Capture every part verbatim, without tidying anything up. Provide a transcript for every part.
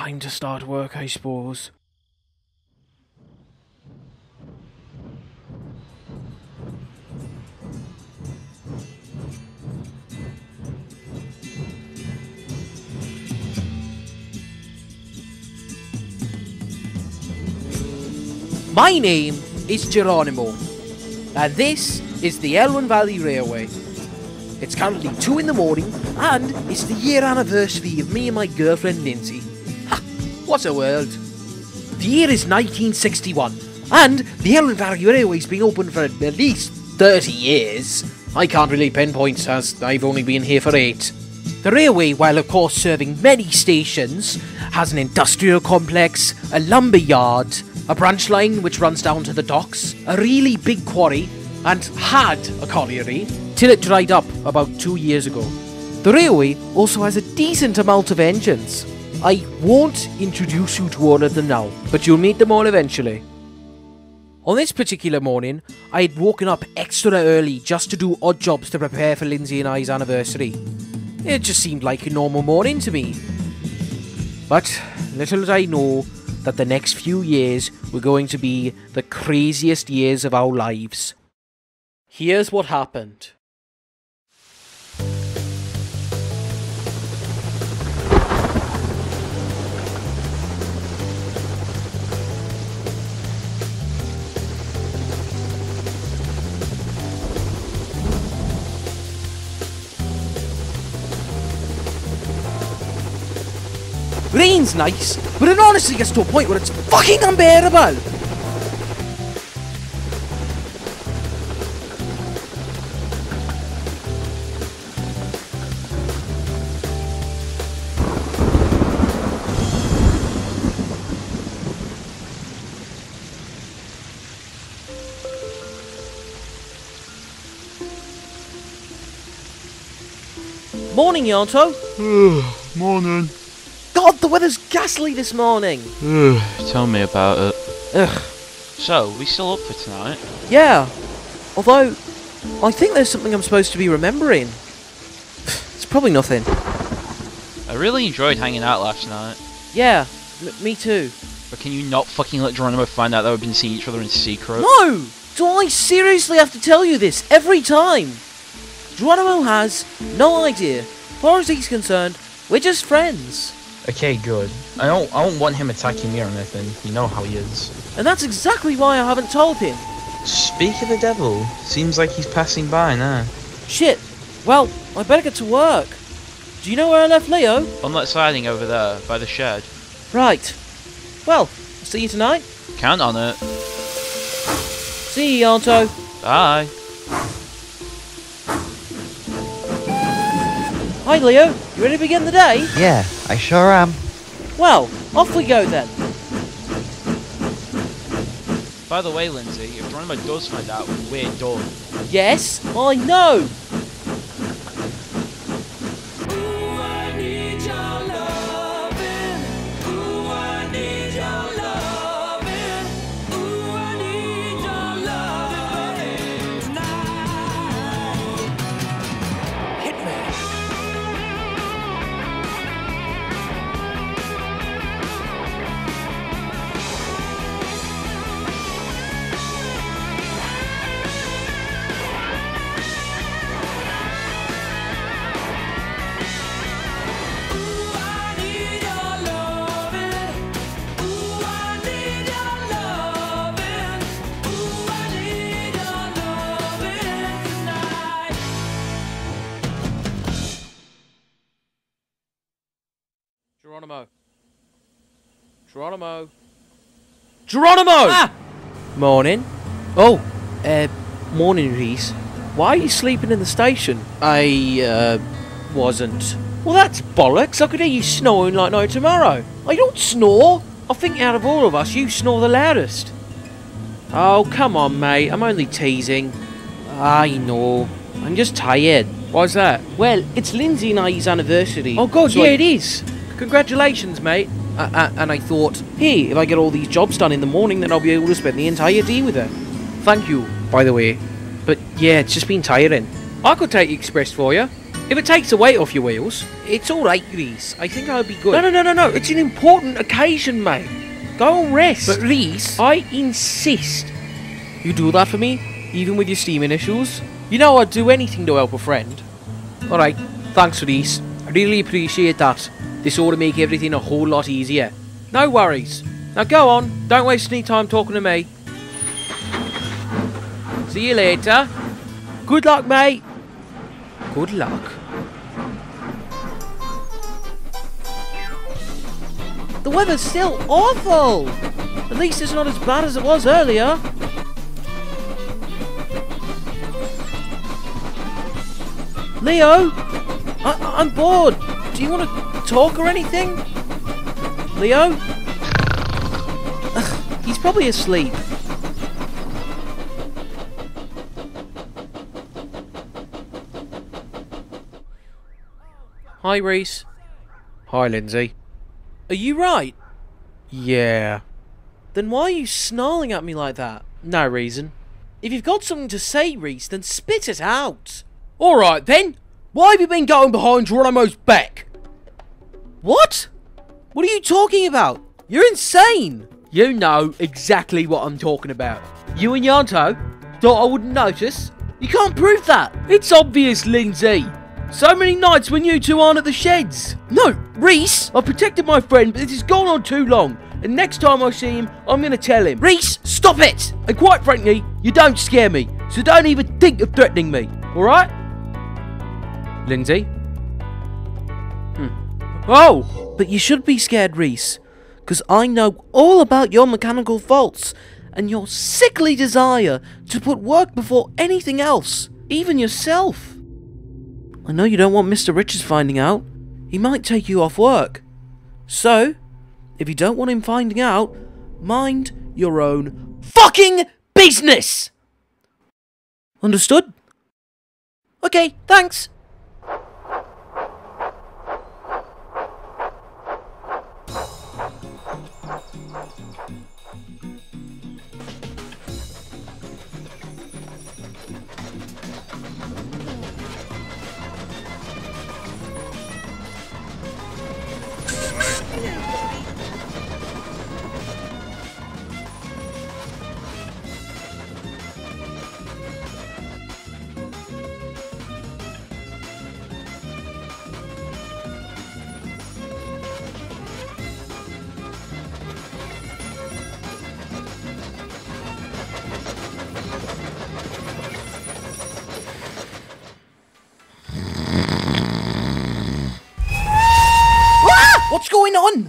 Time to start work, I suppose. My name is Geronimo, and this is the Elwyn Valley Railway. It's currently two in the morning, and it's the year anniversary of me and my girlfriend Lindsay. Ha! What a world! The year is nineteen sixty-one, and the Elwyn Valley Railway's been open for at least thirty years. I can't really pinpoint, as I've only been here for eight. The railway, while of course serving many stations, has an industrial complex, a lumber yard, a branch line which runs down to the docks, a really big quarry, and had a colliery, till it dried up about two years ago. The railway also has a decent amount of engines. I won't introduce you to all of them now, but you'll meet them all eventually. On this particular morning, I had woken up extra early just to do odd jobs to prepare for Lindsay and I's anniversary. It just seemed like a normal morning to me. But little did I know that the next few years were going to be the craziest years of our lives. Here's what happened. Rain's nice, but it honestly gets to a point where it's fucking unbearable. Morning, Ianto. Morning. God, the weather's ghastly this morning. Tell me about it. Ugh. So, we still up for tonight? Yeah. Although, I think there's something I'm supposed to be remembering. It's probably nothing. I really enjoyed hanging out last night. Yeah, m me too. But can you not fucking let Geronimo find out that we've been seeing each other in secret? No! Do I seriously have to tell you this every time? Geronimo has no idea. As far as he's concerned, we're just friends. Okay, good. I don't I don't want him attacking me or anything. You know how he is. And that's exactly why I haven't told him. Speak of the devil. Seems like he's passing by now. Shit. Well, I better get to work. Do you know where I left Leo? On that siding over there, by the shed. Right. Well, I'll see you tonight. Count on it. See you, Ianto. Bye. Hi, Leo. You ready to begin the day? Yeah, I sure am. Well, off we go then. By the way, Lindsay, if Geronimo does find out, we're done. Yes, I know. Geronimo. Geronimo. Geronimo! Ah! Morning. Oh, uh, morning, Reese. Why are you sleeping in the station? I, uh, wasn't. Well, that's bollocks. I could hear you snoring like no tomorrow. I don't snore. I think out of all of us, you snore the loudest. Oh, come on, mate. I'm only teasing. I know. I'm just tired. Why's that? Well, it's Lindsay and I's anniversary. Oh, God, so yeah, I... it is. Congratulations, mate. Uh, uh, and I thought, hey, if I get all these jobs done in the morning, then I'll be able to spend the entire day with her. Thank you, by the way. But yeah, it's just been tiring. I could take the express for you. If it takes the weight off your wheels, it's alright, Reese. I think I'll be good. No, no, no, no, no. It's an important occasion, mate. Go and rest. But Reese, I insist. you do that for me? Even with your steaming issues? You know I'd do anything to help a friend. Alright, thanks Reese. I really appreciate that. This ought to make everything a whole lot easier. No worries. Now go on, don't waste any time talking to me. See you later. Good luck, mate. Good luck. The weather's still awful. At least it's not as bad as it was earlier. Leo, I I'm bored. Do you want to talk or anything? Leo? Ugh, he's probably asleep. Hi, Reese. Hi, Lindsay. Are you right? Yeah. Then why are you snarling at me like that? No reason. If you've got something to say, Reese, then spit it out. Alright then. Why have you been going behind Geronimo's back? What? What are you talking about? You're insane. You know exactly what I'm talking about. You and Ianto thought I wouldn't notice? You can't prove that. It's obvious, Lindsay. So many nights when you two aren't at the sheds. No, Reese! I've protected my friend, but this has gone on too long. And next time I see him, I'm going to tell him. Reese, stop it! And quite frankly, you don't scare me. So don't even think of threatening me. Alright? Lindsay? Hmm. Oh! But you should be scared, Reese. Because I know all about your mechanical faults. And your sickly desire to put work before anything else. Even yourself. I know you don't want Mister Richards finding out. He might take you off work. So, if you don't want him finding out, mind your own fucking business! Understood? Okay, thanks. What's going on?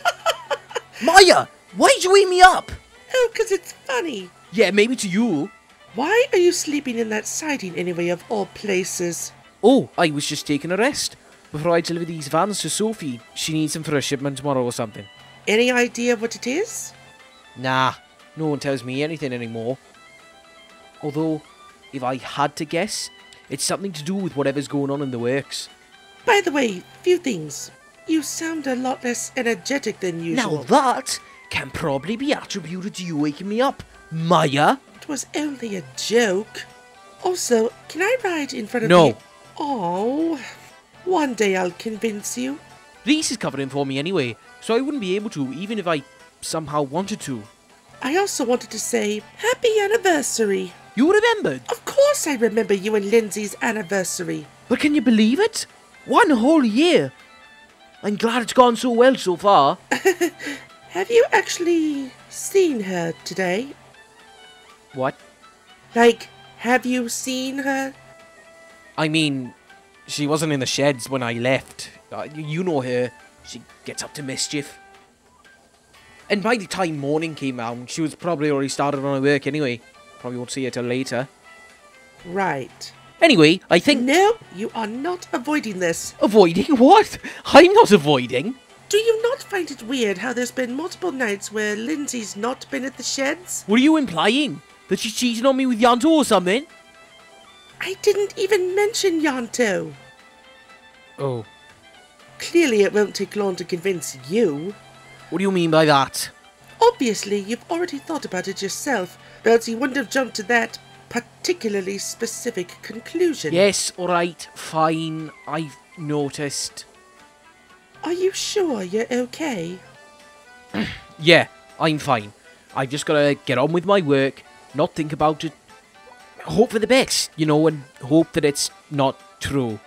Maya, why'd you wake me up? Oh, 'cause it's funny. Yeah, maybe to you. Why are you sleeping in that siding anyway, of all places? Oh, I was just taking a rest before I deliver these vans to Sophie. She needs them for a shipment tomorrow or something. Any idea what it is? Nah, no one tells me anything anymore. Although, if I had to guess, it's something to do with whatever's going on in the works. By the way, few things. You sound a lot less energetic than usual. Now that can probably be attributed to you waking me up, Maya. It was only a joke. Also, can I ride in front of No. you? Oh, one day I'll convince you. Reese is covering for me anyway, so I wouldn't be able to even if I somehow wanted to. I also wanted to say happy anniversary. You remembered? Of course I remember you and Lindsay's anniversary. But can you believe it? One whole year. I'm glad it's gone so well so far. Have you actually seen her today? What? Like, have you seen her? I mean, she wasn't in the sheds when I left. Uh, you- you know her. She gets up to mischief. And by the time morning came round, she was probably already started on her work anyway. Probably won't see her till later. Right. Anyway, I think... No, you are not avoiding this. Avoiding what? I'm not avoiding. Do you not find it weird how there's been multiple nights where Lindsay's not been at the sheds? What are you implying? That she's cheating on me with Ianto or something? I didn't even mention Ianto. Oh. Clearly it won't take long to convince you. What do you mean by that? Obviously, you've already thought about it yourself, or else you wouldn't have jumped to that particularly specific conclusion. Yes, alright, fine. I've noticed. Are you sure you're okay? Yeah, I'm fine. I've just gotta get on with my work, not think about it. Hope for the best, you know, and hope that it's not true.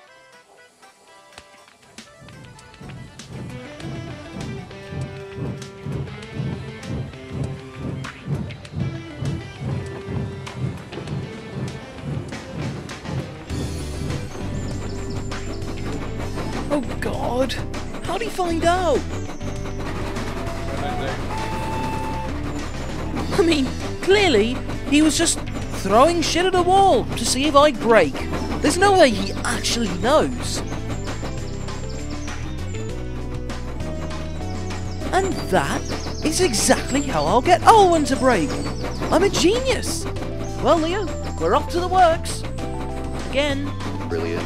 Oh God! How'd he find out? I mean, clearly, he was just throwing shit at a wall to see if I'd break. There's no way he actually knows. And that is exactly how I'll get Elwyn to break. I'm a genius. Well, Leo, we're off to the works. Again. Brilliant.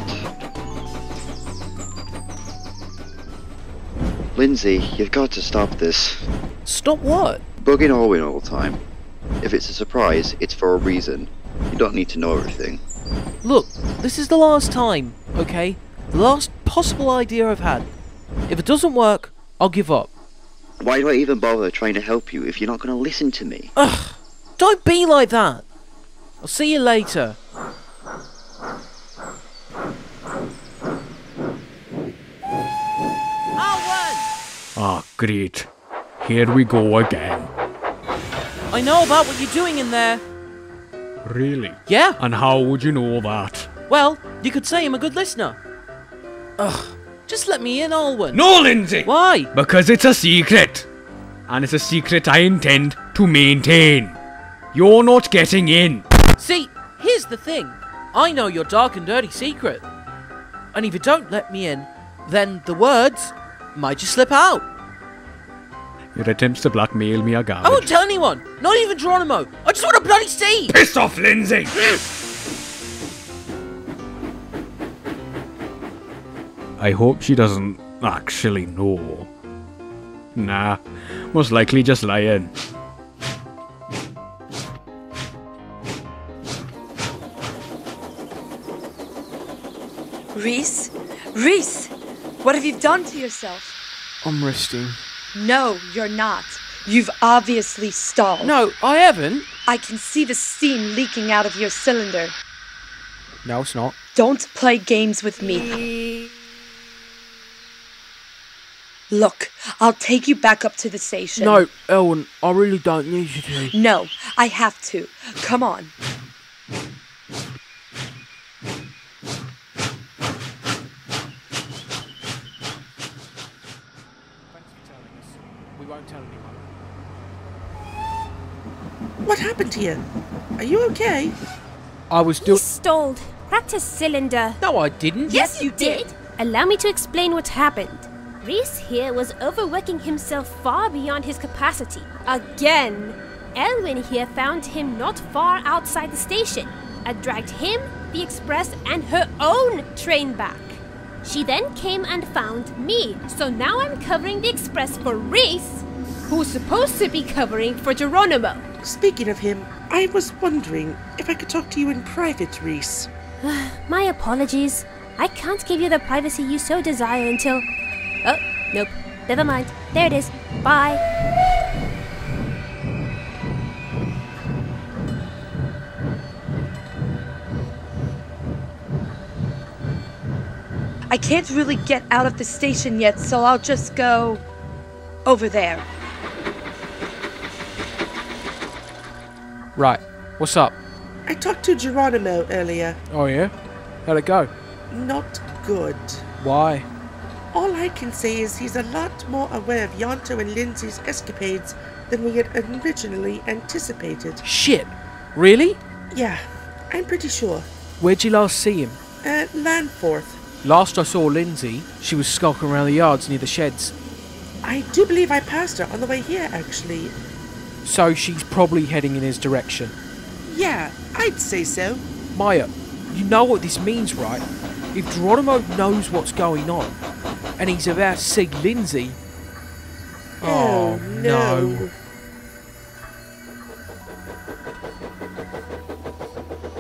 Lindsay, you've got to stop this. Stop what? Bugging Elwyn all the time. If it's a surprise, it's for a reason. You don't need to know everything. Look, this is the last time, okay? The last possible idea I've had. If it doesn't work, I'll give up. Why do I even bother trying to help you if you're not going to listen to me? Ugh! Don't be like that! I'll see you later. Elwyn! Ah, great. Here we go again. I know about what you're doing in there. Really? Yeah? And how would you know that? Well, you could say I'm a good listener. Ugh. Just let me in, Elwyn. No, Lindsay! Why? Because it's a secret. And it's a secret I intend to maintain. You're not getting in. See, here's the thing. I know your dark and dirty secret. And if you don't let me in, then the words might just slip out. Your attempts to blackmail me are garbage. I won't tell anyone. Not even Geronimo. I just want to bloody see. Pissed off, Lindsay! I hope she doesn't actually know. Nah, most likely just lying. Reese? Reese! What have you done to yourself? I'm resting. No, you're not. You've obviously stalled. No, I haven't. I can see the steam leaking out of your cylinder. No, it's not. Don't play games with me. Look, I'll take you back up to the station. No, Elwyn, I really don't need you to. No, I have to. Come on. We won't tell anyone. What happened here? Are you okay? I was He doing... stalled. Cracked his cylinder. No, I didn't. Yes, you did. Allow me to explain what happened. Reese here was overworking himself far beyond his capacity. Again. Elwyn here found him not far outside the station and dragged him, the express, and her own train back. She then came and found me, so now I'm covering the express for Reese, who's supposed to be covering for Geronimo. Speaking of him, I was wondering if I could talk to you in private, Reese. My apologies. I can't give you the privacy you so desire until... Oh, nope. Never mind. There it is. Bye. I can't really get out of the station yet, so I'll just go over there. Right. What's up? I talked to Geronimo earlier. Oh, yeah? How'd it go? Not good. Why? All I can say is he's a lot more aware of Ianto and Lindsay's escapades than we had originally anticipated. Shit. Really? Yeah, I'm pretty sure. Where'd you last see him? At Landforth. Last I saw Lindsay, she was skulking around the yards near the sheds. I do believe I passed her on the way here, actually. So she's probably heading in his direction. Yeah, I'd say so. Maya, you know what this means, right? If Geronimo knows what's going on, and he's about to see Lindsay... Oh, no.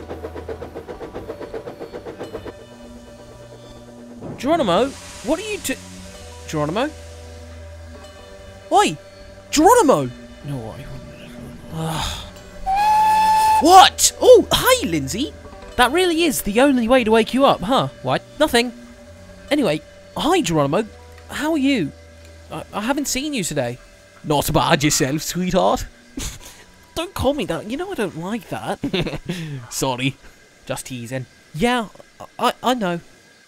Geronimo, what are you do- Geronimo? Oi! Geronimo! No, I wouldn't. What? Oh, hi, Lindsay! That really is the only way to wake you up, huh? What? Nothing. Anyway, hi, Geronimo. How are you? I, I haven't seen you today. Not bad yourself, sweetheart. Don't call me that. You know I don't like that. Sorry. Just teasing. Yeah, I, I know.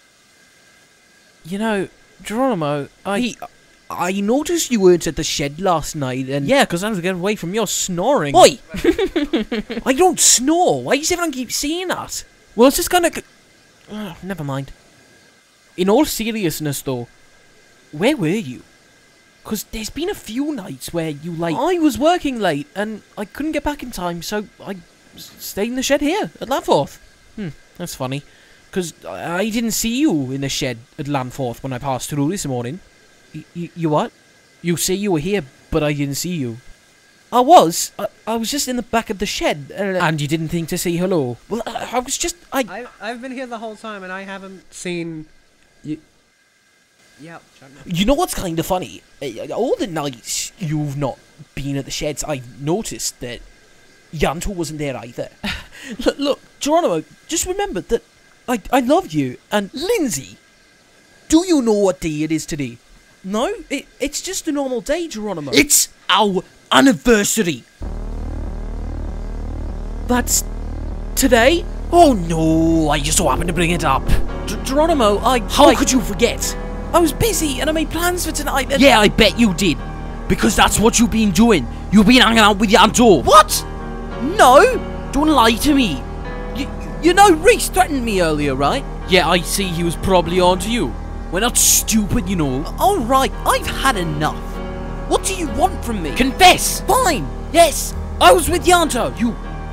You know, Geronimo, I... I noticed you weren't at the shed last night, and... Yeah, because I was getting away from your snoring. Oi! I don't snore. Why does everyone keep saying that? Well, it's just kind of... Uh, never mind. In all seriousness, though, where were you? Because there's been a few nights where you, like... I was working late, and I couldn't get back in time, so I stayed in the shed here, at Lanforth. Hmm, that's funny. Because I didn't see you in the shed at Lanforth when I passed through this morning. Y y you what? You say you were here, but I didn't see you. I was. I, I was just in the back of the shed. Uh, and you didn't think to say hello? Well, I, I was just... I... I... I've been here the whole time, and I haven't seen... You... Yeah. You know what's kind of funny? Uh, all the nights you've not been at the sheds, I've noticed that Ianto wasn't there either. look, look, Geronimo, just remember that I, I love you. And Lindsay, do you know what day it is today? No, it, it's just a normal day, Geronimo. It's our anniversary. That's today? Oh no, I just so happened to bring it up. G Geronimo, I... How I, could you forget? I was busy and I made plans for tonight and... Yeah, I bet you did. Because that's what you've been doing. You've been hanging out with Ianto. What? No, don't lie to me. You, you know, Reese threatened me earlier, right? Yeah, I see he was probably on to you. We're not stupid, you know. Alright, I've had enough. What do you want from me? Confess! Fine! Yes, I was with Ianto. You...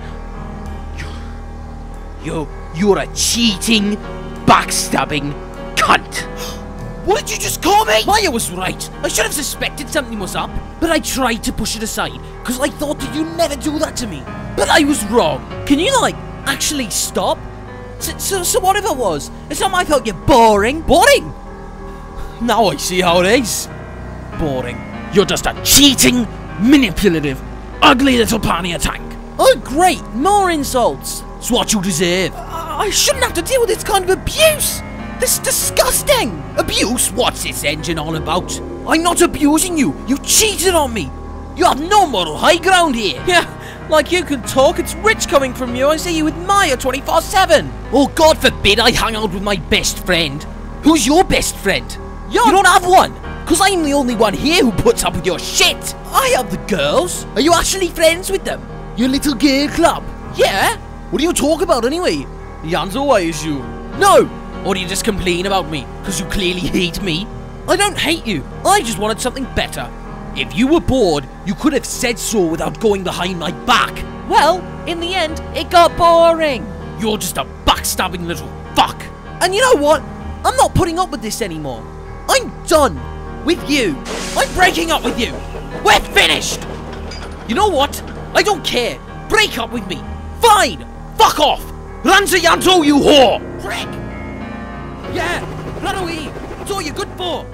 You... You... You're a cheating, backstabbing cunt. What did you just call me? Maya was right. I should have suspected something was up. But I tried to push it aside, because I thought that you'd never do that to me. But I was wrong. Can you, like, actually stop? So, so, so what if it was? It's not my fault you're boring. Boring? Now I see how it is. Boring. You're just a cheating, manipulative, ugly little pannier tank. Oh great, more insults. It's what you deserve. I, I shouldn't have to deal with this kind of abuse. This is disgusting. Abuse? What's this engine all about? I'm not abusing you. You cheated on me. You have no moral high ground here. Yeah, like you can talk. It's rich coming from you. I see you with Maya twenty-four seven. Oh, God forbid I hang out with my best friend. Who's your best friend? You don't have one, because I'm the only one here who puts up with your shit. I have the girls. Are you actually friends with them? Your little gay club? Yeah? What do you talk about anyway? Ianto, I assume. No! Or do you just complain about me, because you clearly hate me? I don't hate you. I just wanted something better. If you were bored, you could have said so without going behind my back. Well, in the end, it got boring. You're just a backstabbing little fuck. And you know what? I'm not putting up with this anymore. I'm done with you. I'm breaking up with you. We're finished. You know what? I don't care. Break up with me. Fine. Fuck off. Run to Ianto, you whore. Prick. Yeah. Run away. That's all you're good for.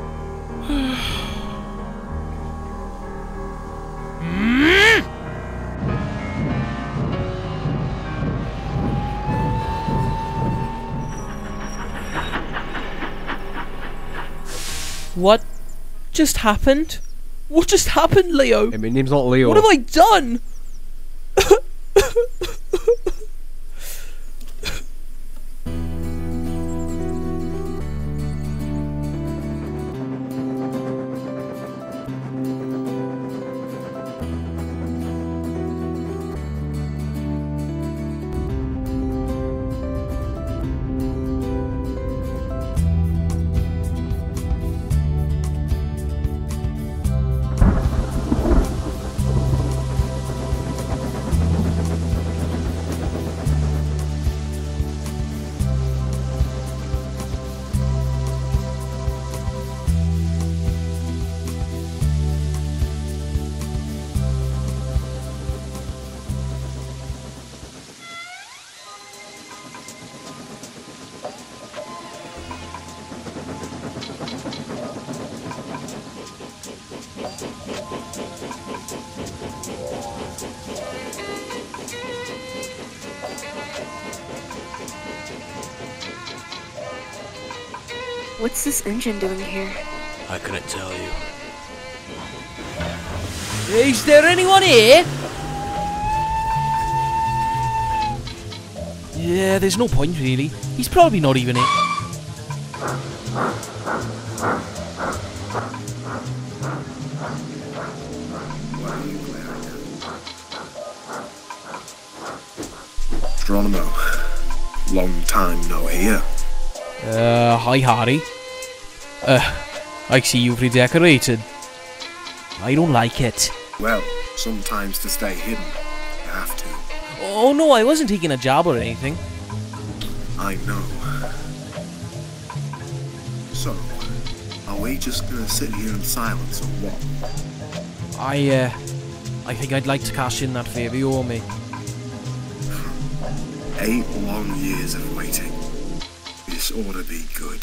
What just happened? What just happened, Leo? Hey, my name's not Leo. What have I done? What's this engine doing here? I couldn't tell you. Is there anyone here? Yeah, there's no point really. He's probably not even here. Geronimo, long time no hear. Uh, hi Harry. Uh, I see you've redecorated. I don't like it. Well, sometimes to stay hidden, you have to. Oh no, I wasn't taking a job or anything. I know. So, are we just gonna sit here in silence or what? I, uh, I think I'd like to cash in that favour you owe me. Eight long years of waiting. This ought to be good.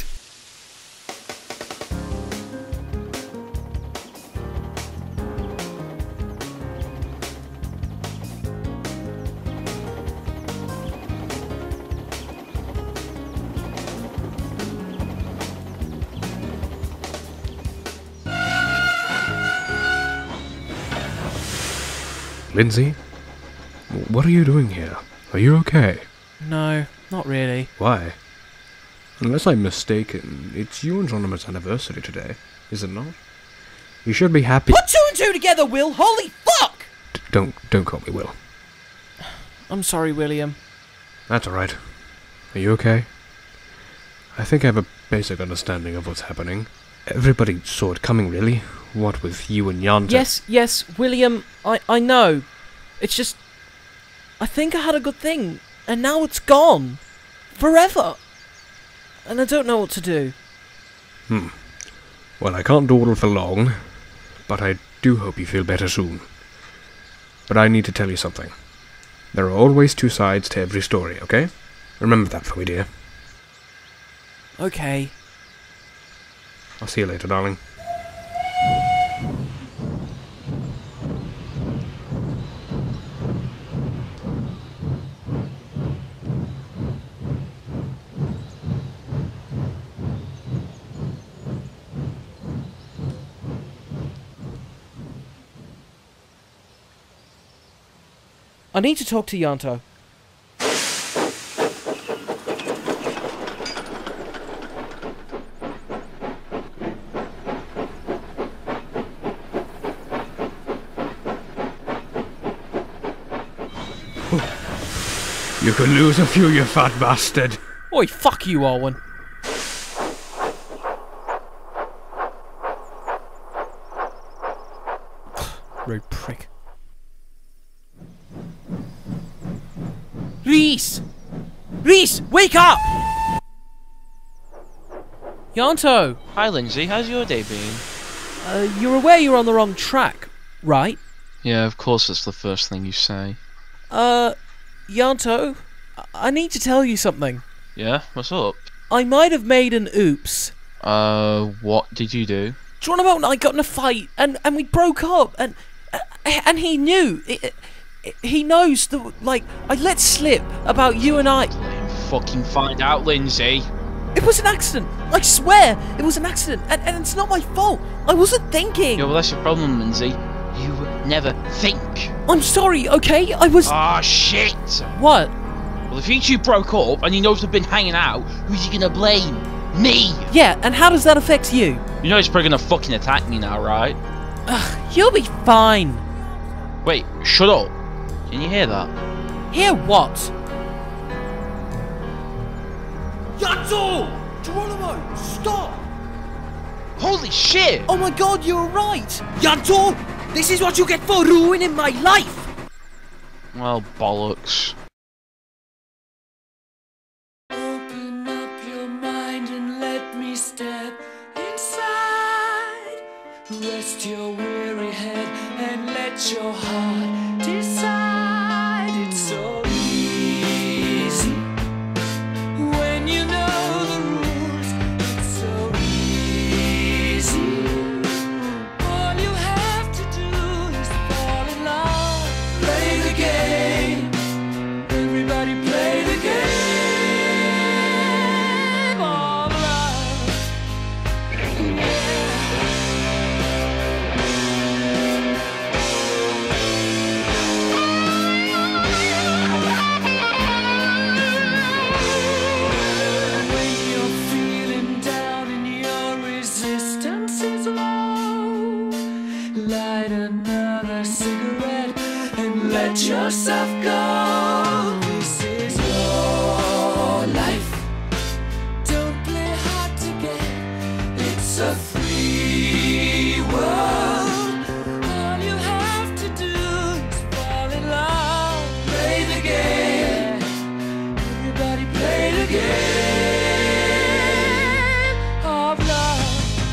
Lindsay? What are you doing here? Are you okay? No, not really. Why? Unless I'm mistaken, it's you and Geronimo's anniversary today, is it not? You should be happy- Put two and two together, Will! Holy fuck! D don't, don't call me Will. I'm sorry, William. That's alright. Are you okay? I think I have a basic understanding of what's happening. Everybody saw it coming, really. What with you and Ianto? Yes, yes, William, I, I know. It's just... I think I had a good thing, and now it's gone. Forever. And I don't know what to do. Hmm. Well, I can't dawdle for long, but I do hope you feel better soon. But I need to tell you something. There are always two sides to every story, okay? Remember that for me, dear. Okay. I'll see you later, darling. I need to talk to Ianto. You could lose a few, you fat bastard. Oi, fuck you, Elwyn. Rude prick. Reese! Reese, wake up! Ianto! Hi Lindsay, how's your day been? Uh, you're aware you're on the wrong track, right? Yeah, of course that's the first thing you say. Uh, Ianto, I need to tell you something. Yeah, what's up? I might have made an oops. Uh, what did you do? Geronimo and I got in a fight, and, and we broke up, and uh, and he knew. It, it, he knows that, like, I let slip about you and I. Let him fucking find out, Lindsay. It was an accident. I swear, it was an accident, and, and it's not my fault. I wasn't thinking. Yeah, well, that's your problem, Lindsay. You never think. I'm sorry, okay? I was... Ah, shit! What? Well, if you two broke up and he knows we've been hanging out, who's he gonna blame? Me! Yeah, and how does that affect you? You know he's probably gonna fucking attack me now, right? Ugh, you'll be fine. Wait, shut up. Can you hear that? Hear what? Ianto! Geronimo, stop! Holy shit! Oh my god, you're right! Ianto! This is what you get for ruining my life! Well, bollocks. Open up your mind and let me step inside. Rest your weary head and let your heart decide. It's so easy when you know the rules. It's so easy. All you have to do is fall in love. Play the game. play the game of love.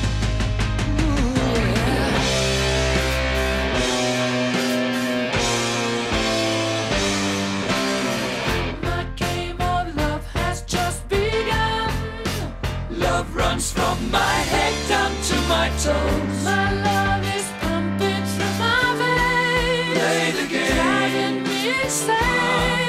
Ooh, yeah. My game of love has just begun. Love runs from my head down to my toes. My love is pumping through my veins. Play the game, driving me insane.